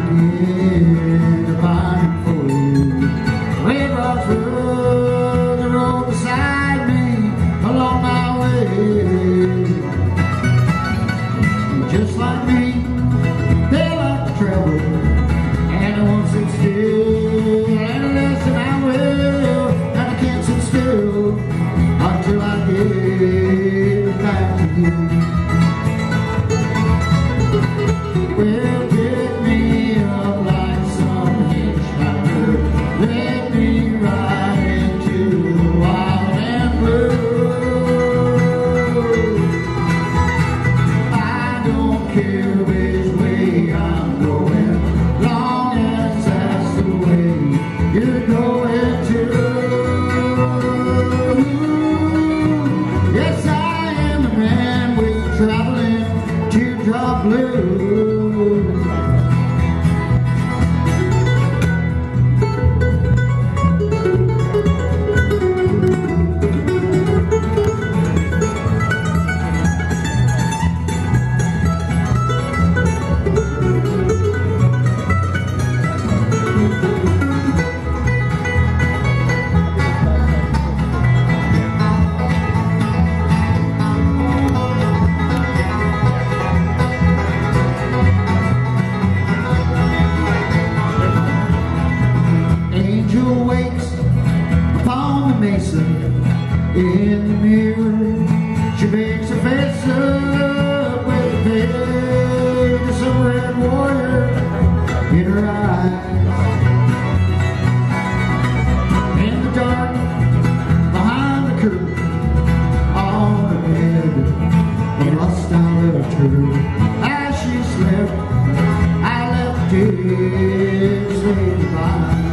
begin to pine for you. It runs through the road beside me along my way. And just like me, they like to travel, and I won't sit still. And listen, I will, and I can't sit still until I get back to you. Well, pick me up like some hitchhiker, let me ride into the wild and blue. I don't care which way I'm going, long as that's the way you're going too. Yes, I am the man with the traveling teardrop blues. In the mirror, she makes her face up with a page of some red warrior in her eyes. In the dark, behind the curtain, on her bed, the lust I left her. As she slept, I left tears laid by.